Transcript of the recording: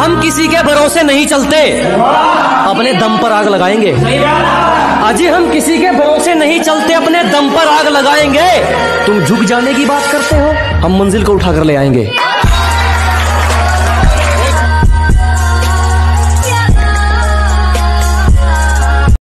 हम किसी के भरोसे नहीं चलते, अपने दम पर आग लगाएंगे। अजी हम किसी के भरोसे नहीं चलते, अपने दम पर आग लगाएंगे। तुम झुक जाने की बात करते हो, हम मंजिल को उठाकर ले आएंगे।